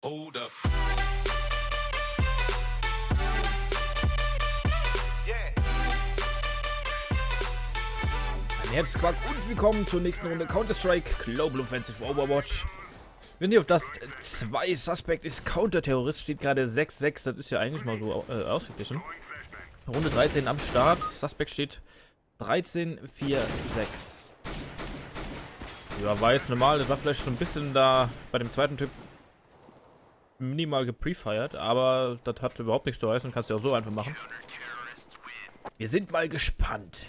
Hold up. Ein Herzquark und willkommen zur nächsten Runde Counter-Strike Global Offensive Overwatch. Wenn ihr auf das 2 Suspect ist Counter-Terrorist, steht gerade 6-6, das ist ja eigentlich mal so ausgeglichen. Runde 13 am Start, Suspect steht 13-4-6. Ja, war jetzt normal, das war vielleicht so ein bisschen da bei dem zweiten Typ minimal geprefired, aber das hat überhaupt nichts zu heißen, kannst du auch so einfach machen. Wir sind mal gespannt.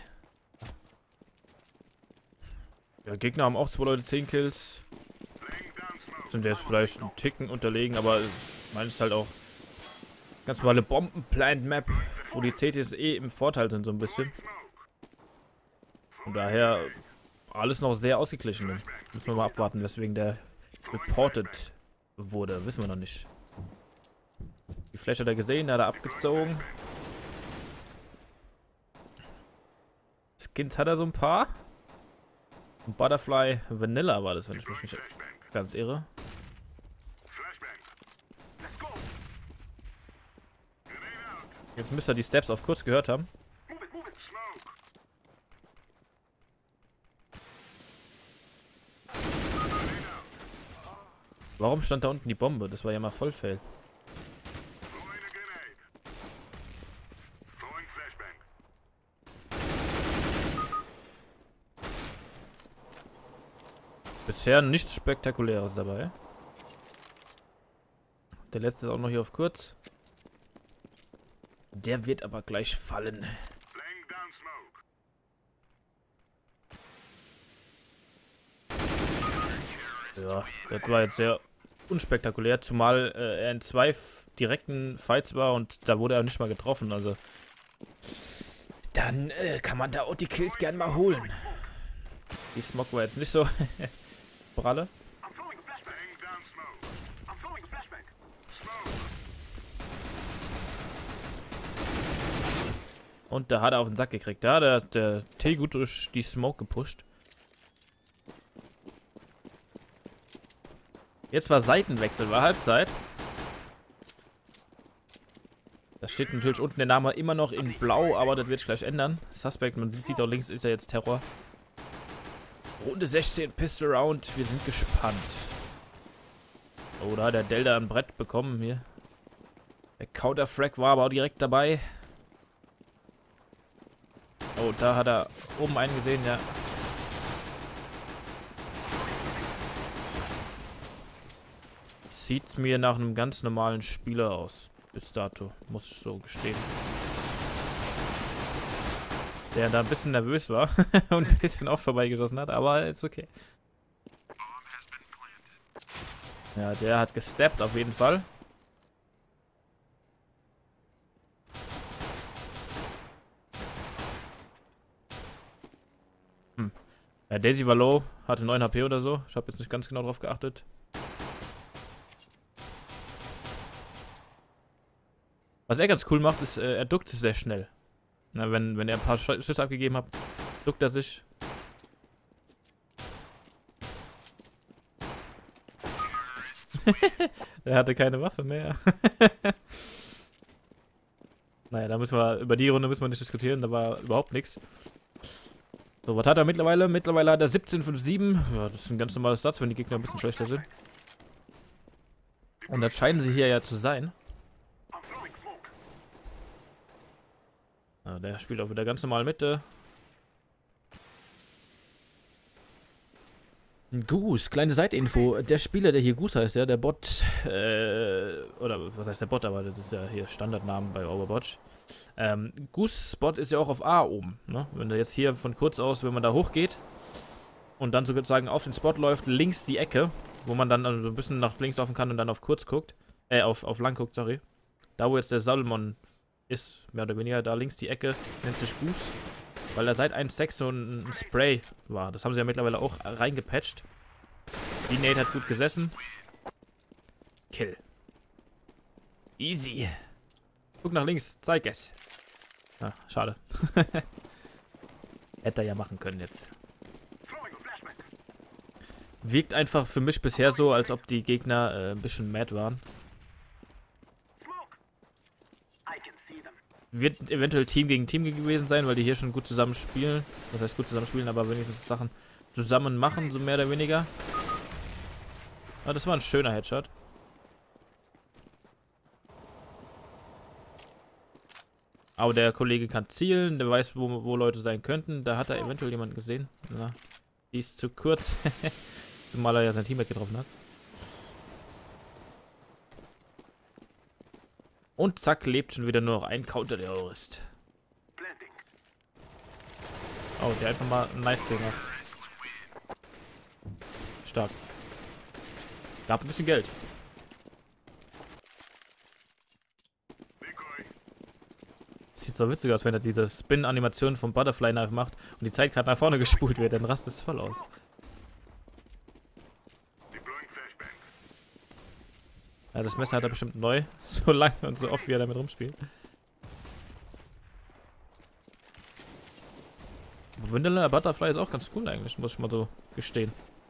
Ja, Gegner haben auch 2 Leute 10 Kills. Sind jetzt vielleicht einen Ticken unterlegen, aber meins ist halt auch ganz normale Bomben-Plant-Map, wo die CTs im Vorteil sind so ein bisschen. Von daher alles noch sehr ausgeglichen. Müssen wir mal abwarten, weswegen der reported wurde. Wissen wir noch nicht. Die Flash hat er gesehen, hat er abgezogen. Skins hat er so ein paar. Und Butterfly Vanilla war das, wenn ich mich nicht ganz irre. Jetzt müsst ihr die Steps auf kurz gehört haben. Warum stand da unten die Bombe? Das war ja mal Vollfail. Bisher nichts Spektakuläres dabei. Der letzte ist auch noch hier auf kurz. Der wird aber gleich fallen. Ja, das war jetzt sehr unspektakulär, zumal er in 2 direkten Fights war und da wurde er nicht mal getroffen, also dann kann man da auch die Kills gern mal holen. Die Smog war jetzt nicht so pralle. Und da hat er auf den Sack gekriegt. Da hat der T gut durch die Smoke gepusht. Jetzt war Seitenwechsel, war Halbzeit. Da steht natürlich unten der Name immer noch in blau, aber das wird sich gleich ändern. Suspect, man sieht auch links, ist ja jetzt Terror. Runde 16, Pistol Round, wir sind gespannt. Oh, da hat der Delta ein Brett bekommen hier. Der Counter-Frag war aber auch direkt dabei. Oh, da hat er oben einen gesehen, ja. Sieht mir nach einem ganz normalen Spieler aus. Bis dato, muss ich so gestehen. Der da ein bisschen nervös war und ein bisschen auch vorbeigeschossen hat, aber ist okay. Ja, der hat gesteppt auf jeden Fall. Ja, Daisy war low, hatte 9 HP oder so. Ich habe jetzt nicht ganz genau drauf geachtet. Was er ganz cool macht, ist, er duckt sehr schnell. Na, wenn er ein paar Schüsse abgegeben hat, duckt er sich. Er hatte keine Waffe mehr. Naja, da müssen wir, über die Runde müssen wir nicht diskutieren, da war überhaupt nichts. So, was hat er mittlerweile? Mittlerweile hat er 17,57. Ja, das ist ein ganz normales Satz, wenn die Gegner ein bisschen schlechter sind. Und das scheinen sie hier ja zu sein. Ja, der spielt auch wieder ganz normal Mitte. Goose, kleine Seitinfo. Der Spieler, der hier Goose heißt, ja, der Bot, oder was heißt der Bot, aber das ist ja hier Standardnamen bei Overwatch. Goose Spot ist ja auch auf A oben, ne? Wenn der jetzt hier von kurz aus, wenn man da hochgeht und dann sozusagen auf den Spot läuft, links die Ecke, wo man dann also ein bisschen nach links laufen kann und dann auf kurz guckt, auf lang guckt, sorry. Da wo jetzt der Salomon ist, mehr oder weniger, da links die Ecke, nennt sich Goose, weil er seit 1.6 so ein Spray war. Das haben sie ja mittlerweile auch reingepatcht. Die Nate hat gut gesessen. Kill. Easy. Guck nach links, zeig es. Ah, schade. Hätte er ja machen können jetzt. Wirkt einfach für mich bisher so, als ob die Gegner ein bisschen mad waren. Wird eventuell Team gegen Team gewesen sein, weil die hier schon gut zusammen spielen. Das heißt gut zusammen spielen, aber wenigstens Sachen zusammen machen, so mehr oder weniger. Ah, das war ein schöner Headshot. Aber der Kollege kann zielen, der weiß, wo Leute sein könnten. Da hat er eventuell jemanden gesehen. Na, die ist zu kurz. Zumal er ja sein Teammate getroffen hat. Und zack, lebt schon wieder nur noch ein Counter-Terrorist. Oh, der einfach mal einen Knife gemacht. Stark. Gab ein bisschen Geld. Sieht so witzig aus, wenn er diese Spin-Animation vom Butterfly Knife macht und die Zeit gerade nach vorne gespult wird, dann rastet es voll aus. Ja, das Messer hat er bestimmt neu. So lange und so oft, wie er damit rumspielt. Aber Vanilla Butterfly ist auch ganz cool eigentlich, muss ich mal so gestehen.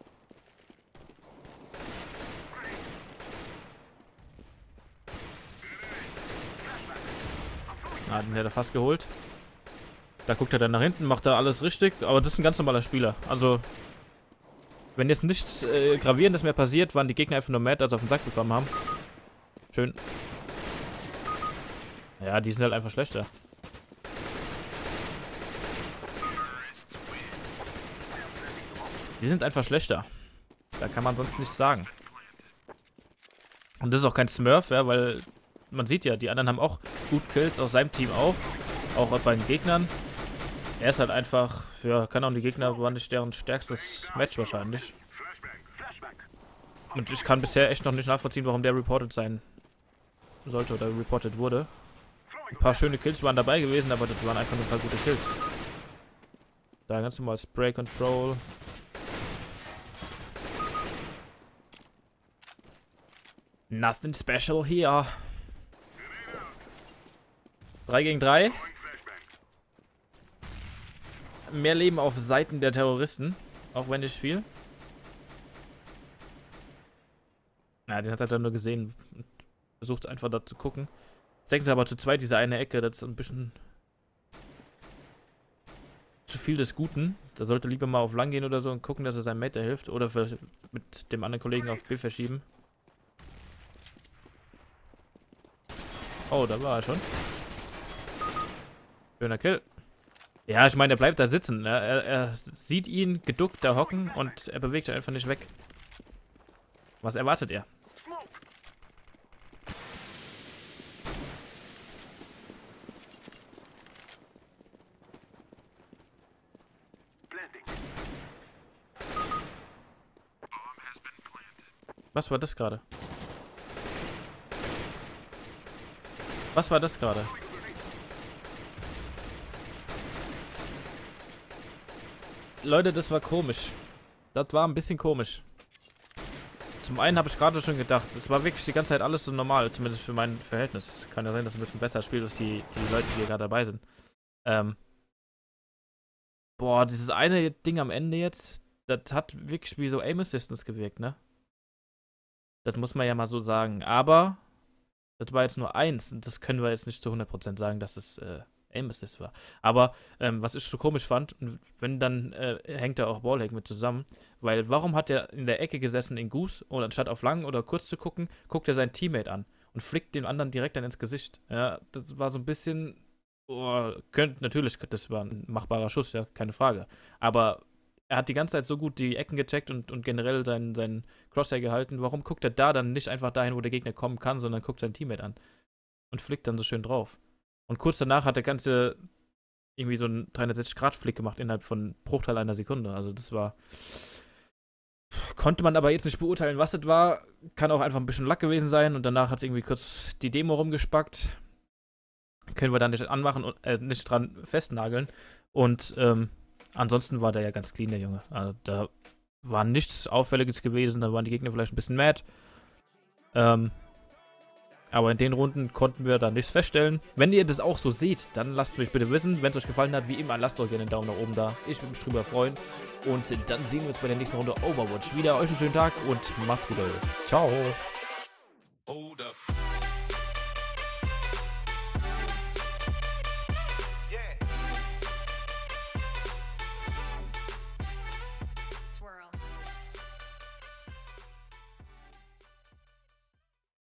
Ah, den hat er fast geholt. Da guckt er dann nach hinten, macht er alles richtig, aber das ist ein ganz normaler Spieler. Also, wenn jetzt nichts Gravierendes mehr passiert, waren die Gegner einfach nur mad, als sie auf den Sack bekommen haben. Schön. Ja, die sind halt einfach schlechter. Die sind einfach schlechter. Da kann man sonst nichts sagen. Und das ist auch kein Smurf, ja, weil man sieht ja, die anderen haben auch gut Kills, aus seinem Team auch bei den Gegnern. Er ist halt einfach, ja, kann auch die Gegner, war nicht deren stärkstes Match wahrscheinlich. Und ich kann bisher echt noch nicht nachvollziehen, warum der reported sein sollte oder reported wurde. Ein paar schöne Kills waren dabei gewesen, aber das waren einfach nur ein paar gute Kills. Da ganz normal Spray Control. Nothing special here. 3 gegen 3. Mehr Leben auf Seiten der Terroristen. Auch wenn nicht viel. Ja, den hat er dann nur gesehen. Versucht einfach da zu gucken. Jetzt denken sie aber zu zweit, diese eine Ecke, das ist ein bisschen zu viel des Guten. Da sollte lieber mal auf lang gehen oder so und gucken, dass er seinem Mate hilft. Oder vielleicht mit dem anderen Kollegen auf B verschieben. Oh, da war er schon. Schöner Kill. Ja, ich meine, er bleibt da sitzen. Er sieht ihn geduckt da hocken und er bewegt ihn einfach nicht weg. Was erwartet er? Was war das gerade? Was war das gerade? Leute, das war komisch. Das war ein bisschen komisch. Zum einen habe ich gerade schon gedacht, es war wirklich die ganze Zeit alles so normal, zumindest für mein Verhältnis. Kann ja sein, dass es ein bisschen besser spielt als die Leute, die hier gerade dabei sind. Boah, dieses eine Ding am Ende jetzt, das hat wirklich wie so Aim Assistance gewirkt, ne? Das muss man ja mal so sagen. Aber das war jetzt nur eins und das können wir jetzt nicht zu 100% sagen, dass es Aim Assist war. Aber was ich so komisch fand, wenn dann hängt da auch Ballhack mit zusammen, weil warum hat er in der Ecke gesessen in Goose und anstatt auf lang oder kurz zu gucken, guckt er seinen Teammate an und flickt dem anderen direkt dann ins Gesicht. Ja, das war so ein bisschen, natürlich, das war ein machbarer Schuss, ja, keine Frage. Aber er hat die ganze Zeit so gut die Ecken gecheckt und generell seinen Crosshair gehalten. Warum guckt er da dann nicht einfach dahin, wo der Gegner kommen kann, sondern guckt sein Teammate an und flickt dann so schön drauf? Und kurz danach hat der Ganze irgendwie so einen 360-Grad-Flick gemacht innerhalb von Bruchteil einer Sekunde. Also das war... Konnte man aber jetzt nicht beurteilen, was das war. Kann auch einfach ein bisschen Lack gewesen sein. Und danach hat es irgendwie kurz die Demo rumgespackt. Können wir da nicht anmachen und nicht dran festnageln. Und ansonsten war der ja ganz clean, der Junge. Also da war nichts Auffälliges gewesen. Da waren die Gegner vielleicht ein bisschen mad. Aber in den Runden konnten wir da nichts feststellen. Wenn ihr das auch so seht, dann lasst mich bitte wissen. Wenn es euch gefallen hat, wie immer, lasst doch gerne einen Daumen nach oben da. Ich würde mich drüber freuen. Und dann sehen wir uns bei der nächsten Runde Overwatch wieder. Euch einen schönen Tag und macht's gut, Leute. Ciao.